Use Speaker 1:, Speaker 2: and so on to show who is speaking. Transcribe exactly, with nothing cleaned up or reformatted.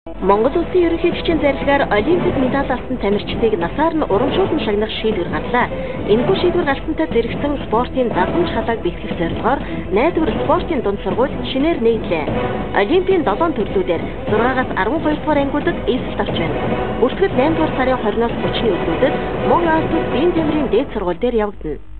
Speaker 1: Монгол улсын ерөнхий бичгийн зарилгаар олимпик медаль авсан тамирчдыг насаар нь урамшуулан шагнах шийдвэр гарлаа. Энэхүү шийдвэр гарсантай зэрэгсэн спортын давхамж халааг бэлтгэх зорилгоор найдвар спортын дунд сургууль шинээр нэгдлээ. Олимпийн долоон төрлүүдээр зургаагаас арван хоёр дугаар ангиудад эсэлт авч байна. Бүртгэл наймдугаар сарын хорноос гурваны өдрүүдэд мөн Алтус биеийн тамирын дээд сургууль дээр явагдана.